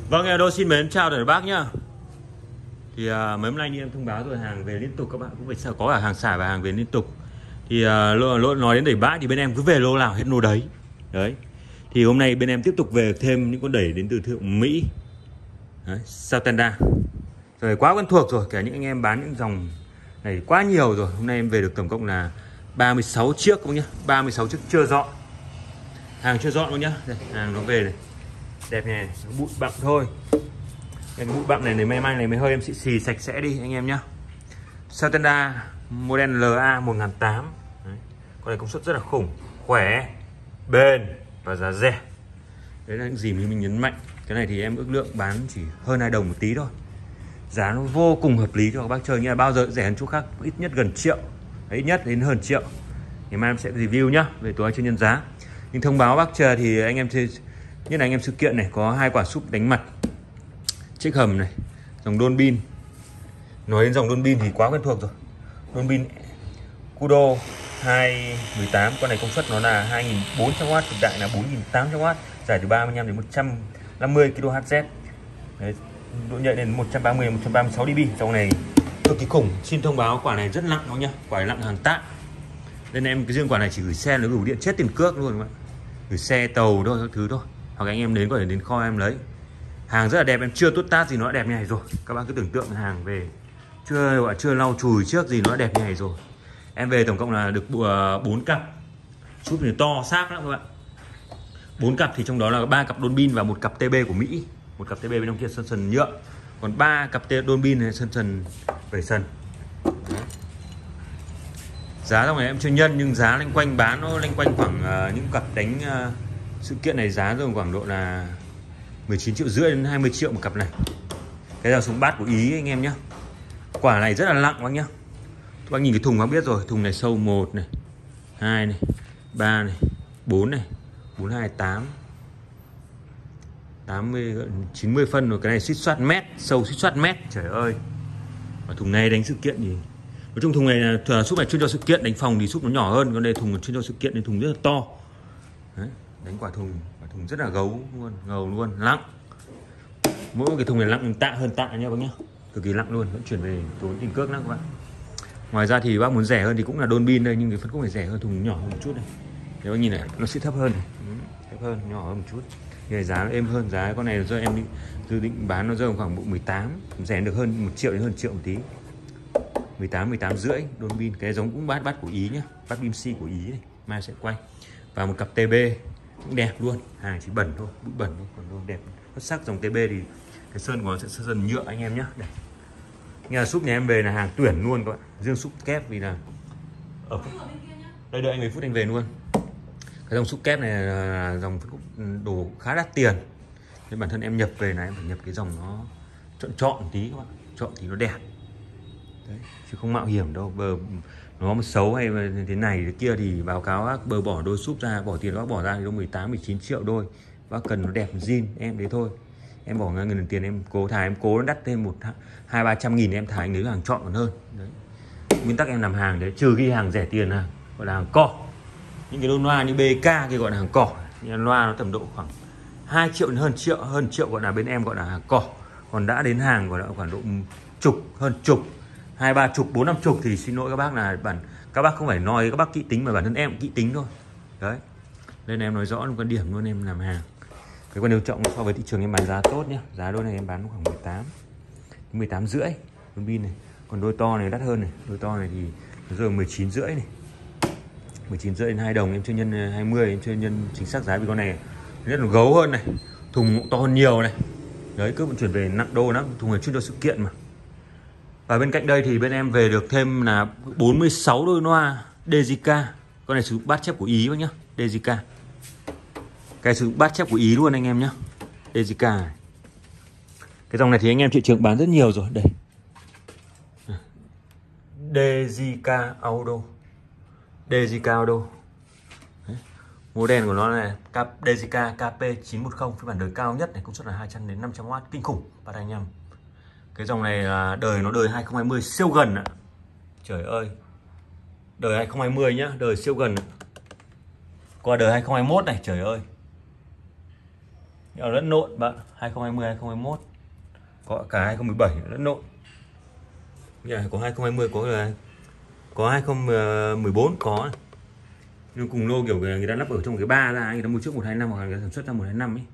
Vâng, Edo xin mến chào tất cả bác nhá. Thì mấy hôm nay như em thông báo rồi, hàng về liên tục, các bạn cũng phải có cả hàng xả và hàng về liên tục. Thì lô nói đến đẩy bãi thì bên em cứ về lô nào hết lô đấy. Đấy. Thì hôm nay bên em tiếp tục về thêm những con đẩy đến từ thương hiệu Mỹ. Đấy, Satanda. Rồi quá quen thuộc rồi, cả những anh em bán những dòng này quá nhiều rồi. Hôm nay em về được tổng cộng là 36 chiếc các bác nhá, 36 chiếc chưa dọn. Hàng chưa dọn luôn nhá. Đây, hàng nó về này. Đẹp này, bụi bặm thôi. Cái bụi bặm này may may này mới hơi em xì sạch sẽ đi anh em nhá. Satanda model LA 1008. Đấy. Con này công suất rất là khủng, khỏe, bền và giá rẻ. Đấy là những gì mình nhấn mạnh. Cái này thì em ước lượng bán chỉ hơn 2 đồng một tí thôi. Giá nó vô cùng hợp lý cho các bác chơi, như là bao giờ rẻ hơn chỗ khác, ít nhất gần triệu. Đấy, ít nhất đến hơn triệu. Ngày mai em sẽ review nhá, về tối chưa nhân giá. Nhưng thông báo bác chờ thì anh em chơi, nhất là anh em sự kiện này có 2 quả súp đánh mặt chiếc hầm này, dòng đôn bin. Nói đến dòng đôn bin thì quá quen thuộc rồi. Đôn bin Kudo 218, con này công suất nó là 2400W, thực đại là 4800W, giải từ 35 đến 150 kHz. Đấy, độ nhạy đến 130 136 dB. Dòng này cực kỳ khủng. Xin thông báo quả này rất nặng đó nhá, quả này nặng hàng tạ. Nên em cái riêng quả này chỉ gửi xe nó đủ điện chết tiền cước luôn các bạn. Gửi xe tàu thôi, các thứ thôi. Hoặc anh em đến có thể đến kho em lấy. Hàng rất là đẹp, em chưa tốt tát gì nó đã đẹp như này rồi. Các bạn cứ tưởng tượng hàng về chưa lau chùi trước gì nó đã đẹp như này rồi. Em về tổng cộng là được 4 cặp. Súp thì to xác lắm các bạn. 4 cặp thì trong đó là 3 cặp đôn bin và 1 cặp TB của Mỹ. Một cặp TB bên trong kia sân nhựa. Còn 3 cặp đôn bin này sân vẩy sân. Đấy. Giá trong này em chưa nhân nhưng giá loanh quanh bán nó loanh quanh khoảng những cặp đánh sự kiện này giá rồi khoảng độ là 19,5 triệu đến 20 triệu một cặp này. Cái là súng bát của Ý anh em nhé. Quả này rất là nặng bác nhá. Các bác nhìn cái thùng bác biết rồi, thùng này sâu 1 này, 2 này, 3 này, 4 này, 428 80 90 phân rồi, cái này suýt soát mét, sâu suýt soát mét, trời ơi. Và thùng này đánh sự kiện thì nói chung thùng này là súp này chuyên cho sự kiện, đánh phòng thì súp nó nhỏ hơn, còn đây thùng chuyên cho sự kiện nên thùng rất là to. Đấy, đánh quả thùng rất là ngầu luôn, nặng. Mỗi cái thùng này nặng tạ hơn tạ nha bác nhá, cực kỳ nặng luôn, vẫn chuyển về tốn tiền cước lắm các bạn. Ngoài ra thì bác muốn rẻ hơn thì cũng là đôn bin đây, nhưng cái phân khúc này rẻ hơn, thùng nhỏ hơn một chút này. Nếu bác nhìn này, nó sẽ thấp hơn này, thấp hơn, nhỏ hơn một chút. Cái giá nó êm hơn, giá con này do em dự định bán nó rơi khoảng bộ 18, rẻ được hơn 1 triệu đến hơn triệu một tí. 18 rưỡi đôn bin, cái giống cũng bát của Ý nhá, bát bim si của Ý này, mai sẽ quay. Và một cặp TB cũng đẹp luôn, hàng chỉ bẩn thôi, bụi bẩn thôi, còn đâu đẹp. Xuất sắc. Dòng TB thì cái sơn của nó sẽ sơn nhựa anh em nhé. Nghe là súp nhà em về là hàng tuyển luôn các bạn, riêng súp kép vì là ở đây đợi anh mấy phút anh về luôn. Cái dòng súp kép này là dòng đồ khá đắt tiền, nên bản thân em nhập về này em phải nhập cái dòng nó chọn tí các bạn, chọn thì nó đẹp. Đấy, chứ không mạo hiểm đâu. Bờ nó mà xấu hay thế này thế kia thì báo cáo bác, bờ bỏ đôi súp ra, bỏ tiền bác bỏ ra thì nó 18 19 triệu đôi. Bác cần nó đẹp zin em đấy thôi. Em bỏ ngân tiền em cố thải, em cố nó đắt thêm 200-300 nghìn em thải anh lấy hàng chọn còn hơn. Đấy. Nguyên tắc em làm hàng đấy, trừ cái hàng rẻ tiền hàng gọi là hàng cỏ. Những cái loa như BK kia gọi là hàng cỏ. Nhưng loa nó tầm độ khoảng 2 triệu đến hơn triệu gọi là bên em gọi là hàng cỏ. Còn đã đến hàng gọi là khoảng độ hơn chục, 2-3 chục, 4-5 chục thì xin lỗi các bác, là các bác không phải nói các bác kỹ tính mà bản thân em cũng kỹ tính thôi. Đấy. Nên em nói rõ một quan điểm luôn, em làm hàng. Cái quan điều trọng so với thị trường em bán giá tốt nhá. Giá đôi này em bán khoảng 18 rưỡi đôn bin này. Còn đôi to này đắt hơn này, đôi to này thì nó giờ 19 rưỡi này. 19 rưỡi đến 2 đồng, em chưa nhân 20, em chưa nhân chính xác giá vì con này rất là gấu hơn này, thùng cũng to hơn nhiều này. Đấy, cứ vận chuyển về nặng đô lắm, thùng này chuyên cho sự kiện mà. Và bên cạnh đây thì bên em về được thêm là 46 đôi loa DJK. Con này sử dụng bát chép của Ý bác nhá, DJK. Cái sử dụng bát chép của Ý luôn anh em nhá, DJK này. Cái dòng này thì anh em thị trường bán rất nhiều rồi, đây. DJK Auto. DJK Auto. Đấy. Model của nó là DJK KP910, phiên bản đời cao nhất này, công suất là 200 đến 500W, kinh khủng, bát anh em. Cái dòng này là đời 2020 siêu gần ạ. Trời ơi. Đời 2020 nhá, đời siêu gần ạ. Qua đời 2021 này, trời ơi. Ở lẫn lộn bạn, 2020 2021 có cả 2017 lẫn lộn. Có 2020 có 2014 có. Nhưng cùng lô kiểu người ta lắp ở trong một cái ba ra, người ta mua trước 125 hoặc là sản xuất ra 125 ấy.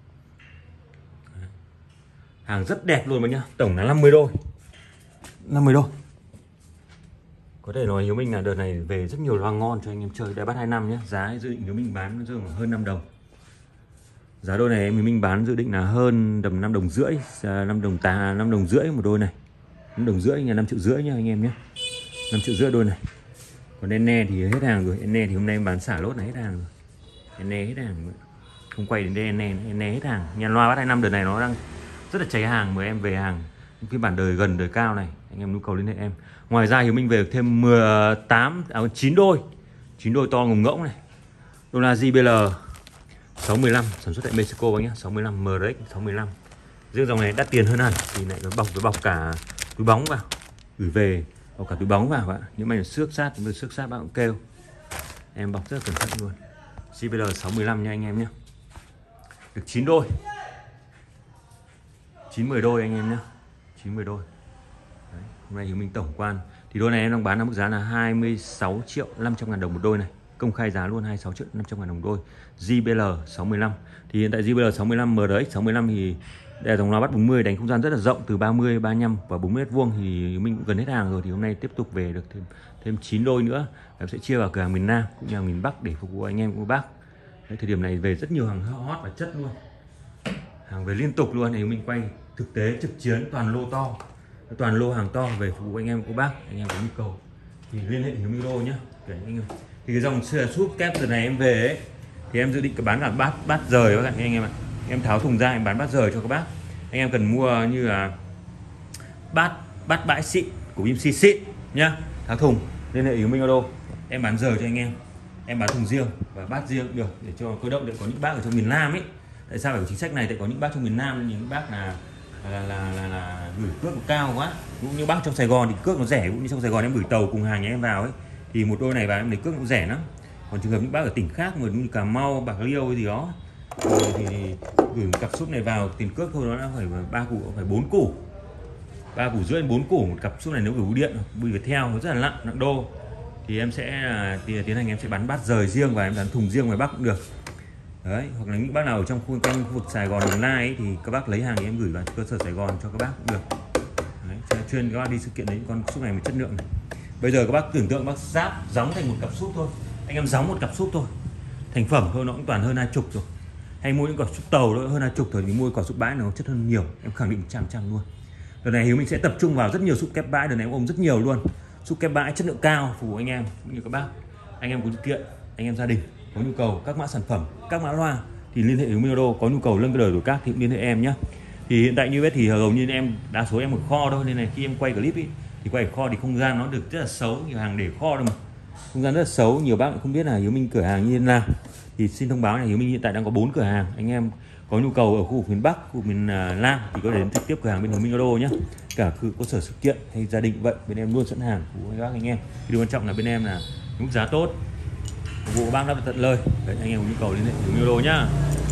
Hàng rất đẹp luôn mà nhá, tổng là 50 đôi. 50 đôi. Có thể nói Hiếu Minh là đợt này về rất nhiều hàng ngon cho anh em chơi. Đã bắt 25 nhé. Giá dự định Hiếu Minh bán nó rơi khoảng hơn 5 đồng. Giá đôi này Hiếu Minh bán dự định là hơn tầm 5 đồng rưỡi, 5 đồng rưỡi một đôi này. 5 đồng rưỡi là 5 triệu rưỡi nha anh em nhé. 5 triệu rưỡi đôi này. Còn Enne thì hết hàng rồi. Enne thì hôm nay em bán xả lốt này hết hàng rồi. Enne hết hàng rồi. Không quay đến đây Enne hết hàng. Nhà loa bắt 25 đợt này nó đang rất là cháy hàng, mời em về hàng phiên bản đời gần đời cao này, anh em nhu cầu liên hệ em. Ngoài ra Hiếu Minh về thêm 9 đôi. 9 đôi to ngùng ngỗng này. Đô la JBL 615 sản xuất tại Mexico anh nhé, 65 MRX 615. Riêng dòng này đắt tiền hơn hẳn thì lại nó bọc cả túi bóng vào, gửi về bọc cả túi bóng vào ạ. Những mày xước sát bạn cũng kêu. Em bọc rất cẩn thận luôn. JBL 615 nha anh em nhé. Được 9 đôi. 9-10 đôi anh em nhé. 9-10 đôi. Đấy, hôm nay Hiếu Minh tổng quan thì đôi này em đang bán ở mức giá là 26 triệu 500 ngàn đồng một đôi này. Công khai giá luôn 26 triệu 500 ngàn đồng đôi. JBL 615. Thì hiện tại JBL 615 MRX 615 thì đây là dòng loa bắt 40, đánh không gian rất là rộng, từ 30, 35 và 40 m2 thì Hiếu Minh cũng gần hết hàng rồi. Thì hôm nay tiếp tục về được thêm 9 đôi nữa. Em sẽ chia vào cửa hàng miền Nam cũng như là miền Bắc để phục vụ anh em của bác. Đấy, thời điểm này về rất nhiều hàng hot và chất luôn. Hàng về liên tục luôn này, mình quay thực tế trực chiến, toàn lô to, toàn lô hàng to về phục vụ anh em của bác. Anh em có nhu cầu thì liên hệ Hiếu Minh Lô nhé. Để anh em thì cái dòng súp kép từ này em về ấy, thì em dự định bán cả bát rời các anh em ạ. Em tháo thùng ra em bán bát rời cho các bác. Anh em cần mua như là bát bãi xịn của Bim xịn nhá, tháo thùng liên hệ Hiếu Minh Lô, em bán rời cho anh em. Em bán thùng riêng và bát riêng được để cho cơ động, để có những bác ở trong miền Nam ấy. Tại sao phải có chính sách này? Tại có những bác trong miền Nam, những bác là gửi cước cao quá. Cũng như bác trong Sài Gòn thì cước nó rẻ, cũng như trong Sài Gòn em gửi tàu cùng hàng nhà em vào ấy thì một đôi này vào em lấy cước nó rẻ lắm. Còn trường hợp những bác ở tỉnh khác như Cà Mau, Bạc Liêu hay gì đó thì gửi một cặp súp này vào tiền cước thôi nó đã phải 3 củ, phải 4 củ, 3 củ rưỡi đến 4 củ một cặp súp này. Nếu gửi bưu điện, bưu theo nó rất là nặng đô thì em sẽ tiến hành em sẽ bán bát rời riêng và em bán thùng riêng ngoài Bắc cũng được. Đấy, hoặc là những bác nào ở trong khu vực Sài Gòn Đồng Nai ấy, thì các bác lấy hàng thì em gửi vào cơ sở Sài Gòn cho các bác cũng được. Đấy, chuyên các bác đi sự kiện đấy, con súp này một chất lượng này. Bây giờ các bác tưởng tượng bác ráp gióng thành một cặp súp thôi, anh em gióng một cặp súp thôi, thành phẩm thôi nó cũng toàn hơn 20 rồi. Hay mua những quả súp tàu nó hơn 20 rồi thì mua quả súp bãi nó chất hơn nhiều, em khẳng định 100% luôn. Đợt này Hiếu Minh sẽ tập trung vào rất nhiều súp kép bãi, đợt này em ôm rất nhiều luôn. Súp kép bãi chất lượng cao phục vụ anh em cũng như các bác. Anh em có sự kiện, anh em gia đình có nhu cầu các mã sản phẩm, các mã loa thì liên hệ Hiếu Minh Lô. Có nhu cầu nâng cái đời đổi các thì cũng liên hệ em nhé. Thì hiện tại như vậy thì hầu như em đa số em ở kho thôi, nên này khi em quay clip ý, thì quay ở kho thì không gian nó được rất là xấu, nhiều hàng để kho đâu mà không gian rất là xấu, nhiều bác không biết là Hiếu Minh cửa hàng như thế nào. Thì xin thông báo là Hiếu Minh hiện tại đang có 4 cửa hàng. Anh em có nhu cầu ở khu vực miền Bắc, khu vực miền Nam thì có thể đến trực tiếp cửa hàng bên Hiếu Minh Lô nhé. Cả cơ sở sự kiện hay gia đình vậy, bên em luôn sẵn hàng của các anh em. Điều quan trọng là bên em là mức giá tốt, phục vụ bác rất là tận lời. Đấy, anh em có nhu cầu liên hệ Hiếu Minh Lô nhá.